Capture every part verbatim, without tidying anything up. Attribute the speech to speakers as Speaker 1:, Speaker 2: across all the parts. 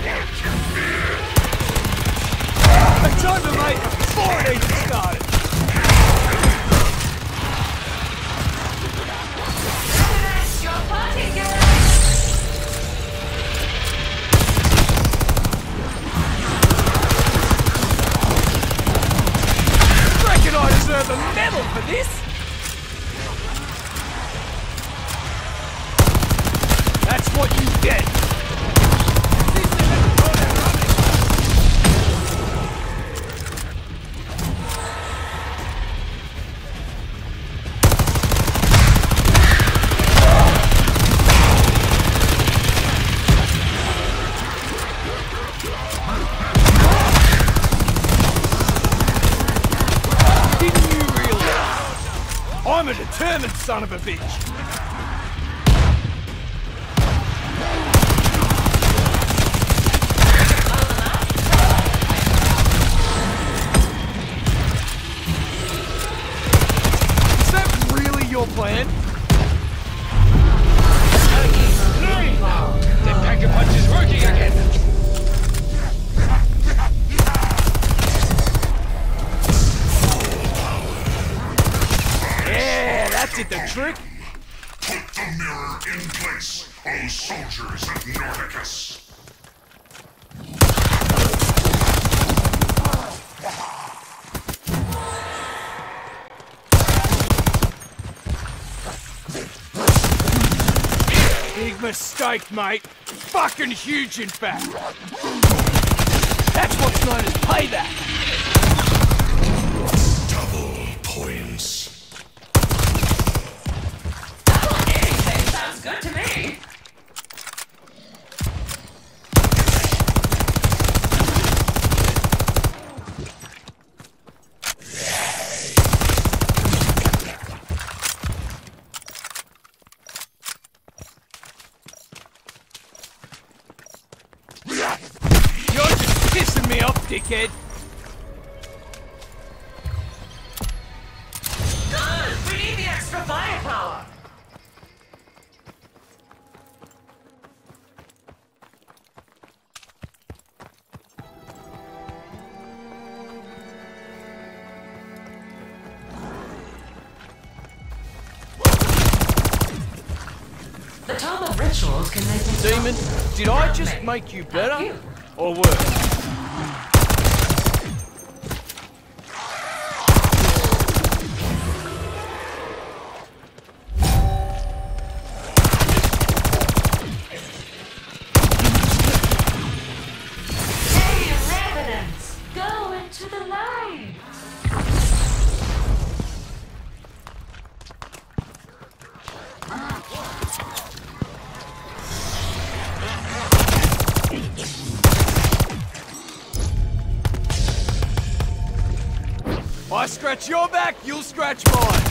Speaker 1: It's over, mate, before it even started.
Speaker 2: That's your party, girl.
Speaker 1: Reckon I deserve a medal for this. That's what you get. I'm a determined son of a bitch! Is that really your plan?
Speaker 3: The pack-a-punch is working again!
Speaker 1: That did the trick!
Speaker 4: Put the mirror in place, O soldiers of Nordicus!
Speaker 1: Big mistake, mate. Fucking huge, in fact. That's what's known as payback.
Speaker 4: Double points.
Speaker 2: Sounds good to me.
Speaker 1: You're just pissing me off, dickhead.
Speaker 2: Good! We need the extra firepower. The Tome of Rituals can make me
Speaker 1: Demon, did I just
Speaker 2: me.
Speaker 1: make you better?
Speaker 2: You.
Speaker 1: Or worse?
Speaker 2: Hey, revenants! Go into the light!
Speaker 1: I scratch your back, you'll scratch mine.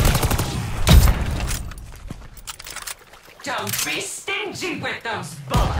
Speaker 2: Don't be stingy with those bullets!